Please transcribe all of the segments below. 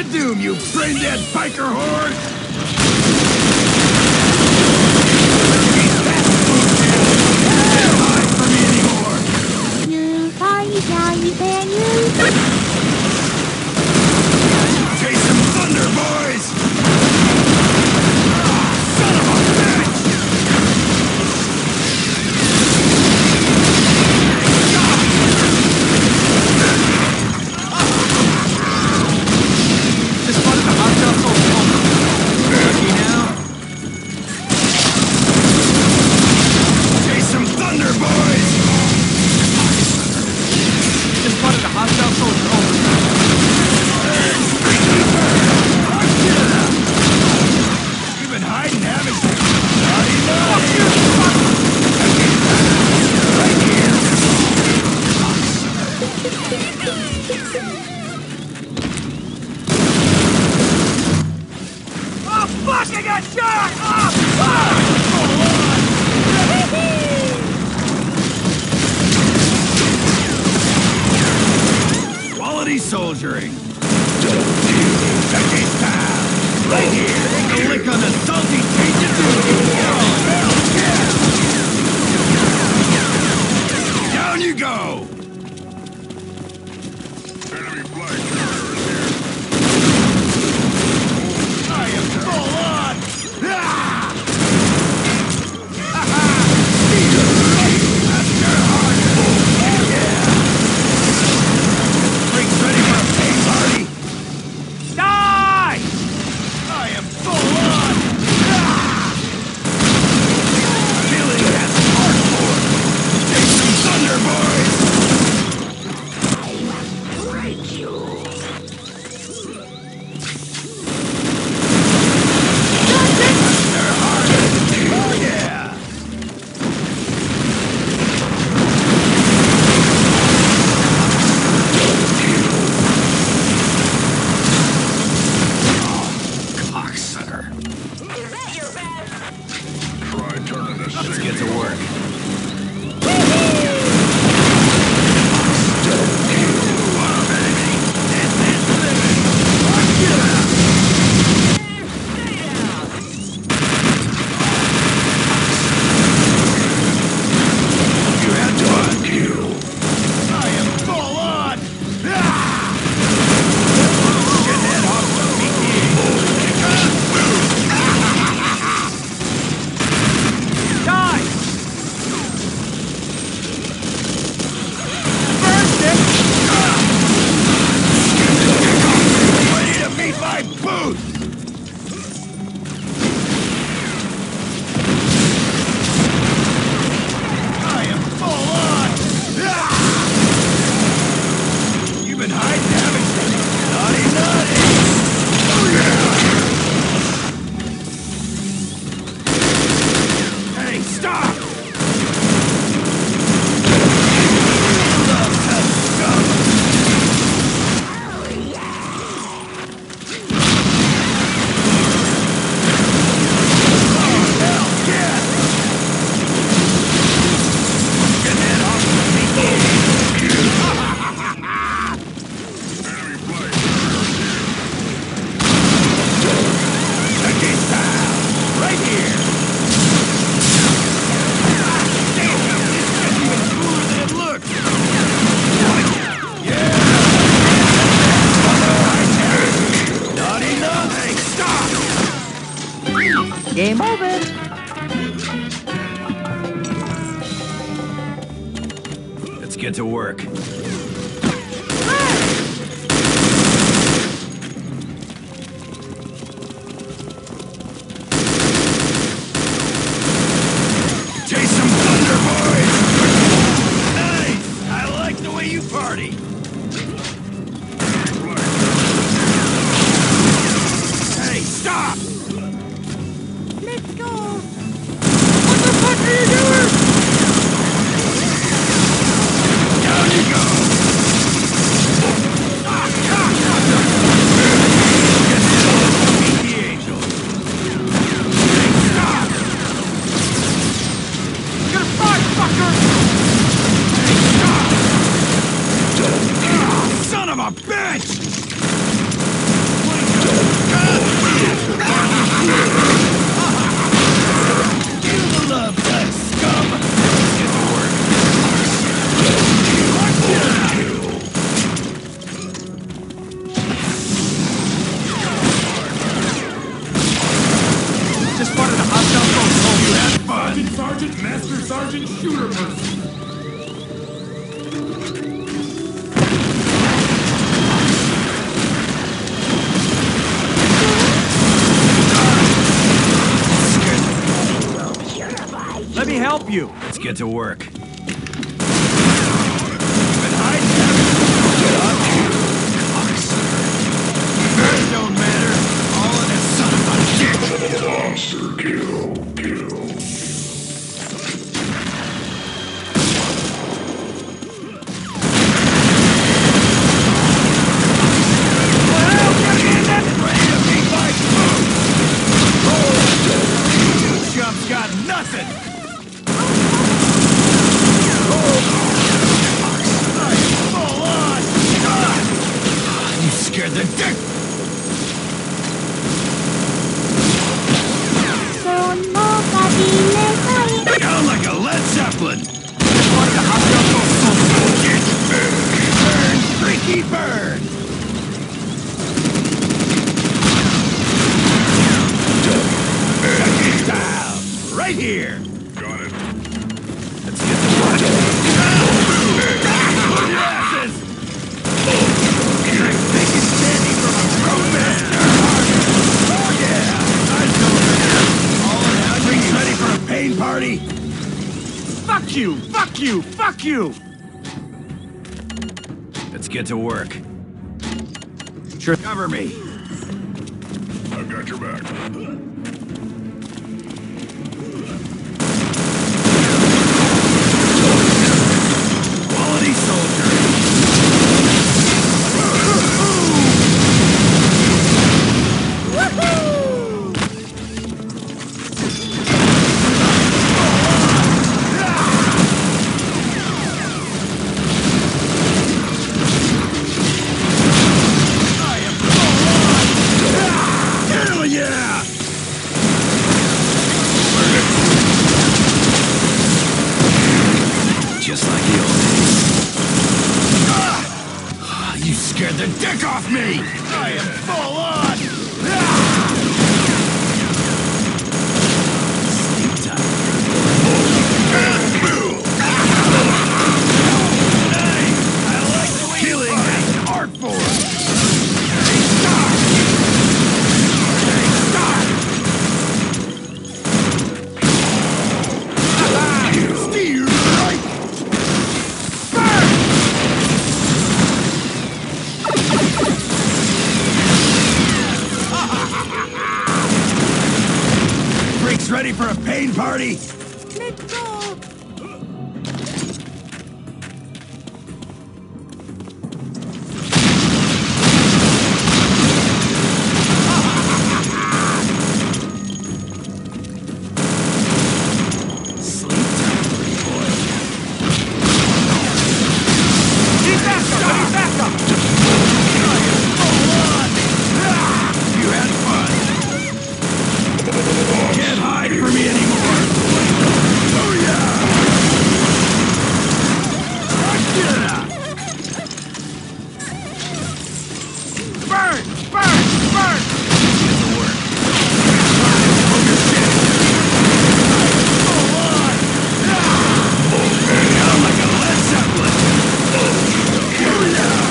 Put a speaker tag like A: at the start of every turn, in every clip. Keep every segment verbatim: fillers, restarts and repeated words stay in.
A: of doom, you brain-dead biker horde! Can't hide from me anymore!
B: You tiny tiny fan, you.
A: Chase some thunder, boys! Son of a bitch!
C: Just spotted the hot shot soldier. Lucky now.
A: Chase some thunder, boys!
C: Just spotted a hot shot soldier. Over.
A: You've been hiding, haven't you? Naughty, naughty! Right here! Oh, fuck! I got shot! Oh, fuck! Quality soldiering. Right here! Take a lick on the salty taste of doom! Oh, hell yeah! Down you go! Enemy flight carrier is here. I am full on! Ah! Ha-ha! That's your heart! Oh, yeah! Drinks ready for a pay party? Die! I am full on! Ah! Feeling that hardcore! Take some thunder, boys! I will break you! Thunder hard! Oh yeah! Cocksucker! Try turning this. Let's get to work. You had to unkill. I am full on. Ah! Get that off of me. Die! Burst it! Ready to beat my boots! I am full on! Ah! You've been hiding, haven't you? Naughty, naughty! Oh yeah! Hey, stop! Love that stuff! Oh, hell yeah! Get that off of me! Enemy flight against style! Right here! Damn, this is even cooler than it looks! Yeah! Naughty, naughty! Stop!
B: Game over.
A: Let's get to work. Chase some thunder, boys! Nice! I like the way you party! Hey, stop!
B: Let's go.
A: What the fuck are you doing? Down you go! help you. Let's get to work. You've been hiding, haven't you? Get up here. Cocksucker. Don't matter. All in this son of a bitch.
D: Monster kill, kill.
A: Well, get in that ready to be my food. You chumps got nothing. Full on. You scared the dick. Down like a Led Zeppelin! Burn, freaky burn! Down, right here!
D: Got it.
A: Let's get to work! Your asses! Taking candy from a roadmaster! Oh yeah! Nice over here! All in hungry, ready for a pain party? Fuck you! Fuck you! Fuck you! Let's get to work. Sure. Cover me.
D: I've got your back.
A: Quality soldier. Hell yeah! Just like the old days. Ah! You scared the dick off me! I am full on! Ah! Sleep time. Hey, I like killing as an art form. Hey, stop! Hey, stop! Steer right! Burn! Freaks ready for a pain party?
B: Let's go.
A: Sleep time, pretty boy.
C: Need backup! I need backup!
A: Full on! Ah! You had fun. Can't hide from me anymore. Oh yeah! Yeah! Burn! Burn! Burn! Get to work. Focus shit. Full on! Ah! Down like a Led Zeppelin. Oh yeah!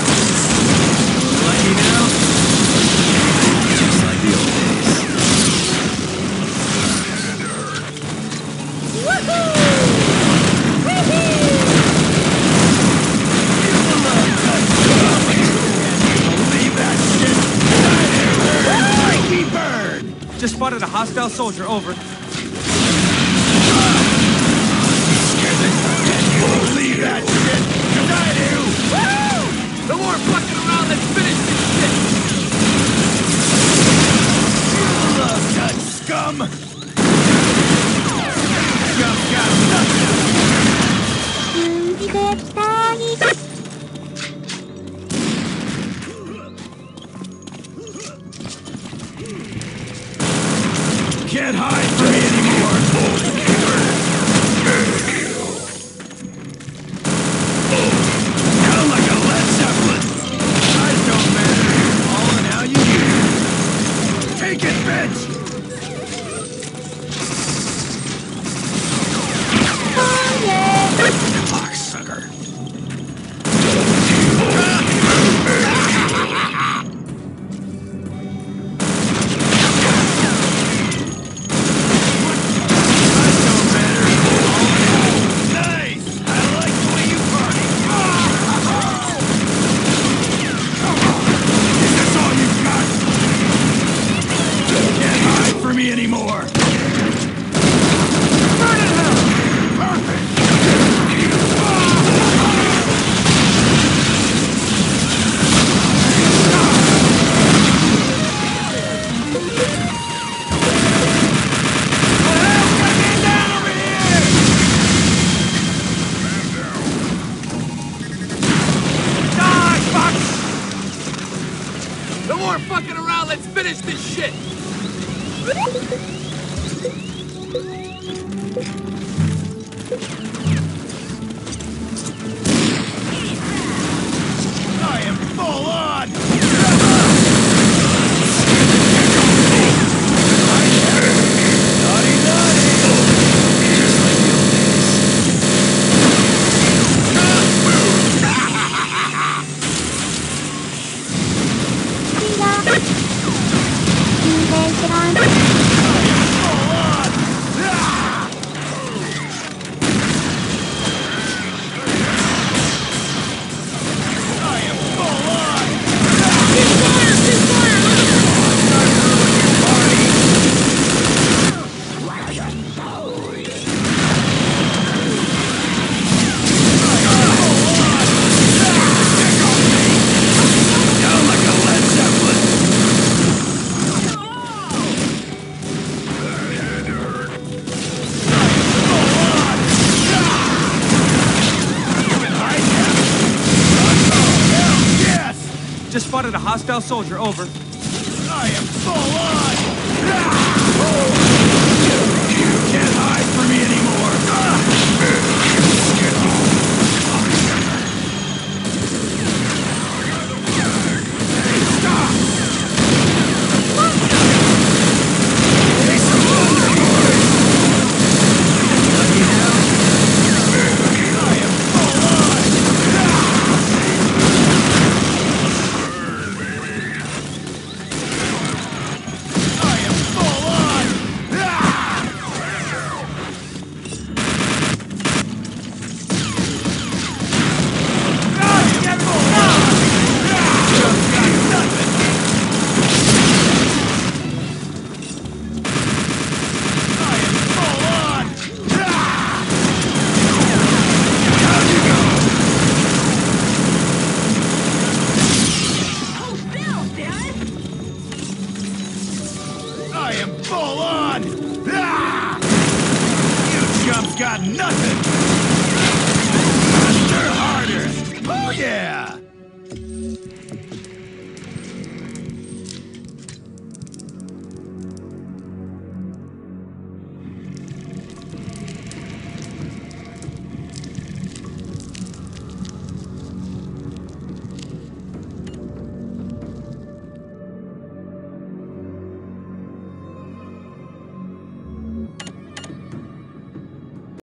A: Lucky now? Just like the old days. Believe that shit? Freaky bird!
C: Just spotted a hostile soldier, over.
A: Scared the Can you believe that shit? 'Cause I do!
C: No more fucking around, let's finish this shit!
A: You love that scum! Scum got nothing!
B: 数字で期待。
A: Can't hide from me
C: more fucking around. Let's finish this shit.
A: I am full on! Naughty, naughty!
C: Just spotted a hostile soldier, over.
A: I am full on! You can't hide from me anymore! Hey, stop! Hey, some overboard! Lucky now? I am full on! I am full on! Ah, get full on! Just got nothing! I am full on! How'd you go?
B: Oh, Bill, Dad!
A: I am full on! Ah! You chumps got nothing!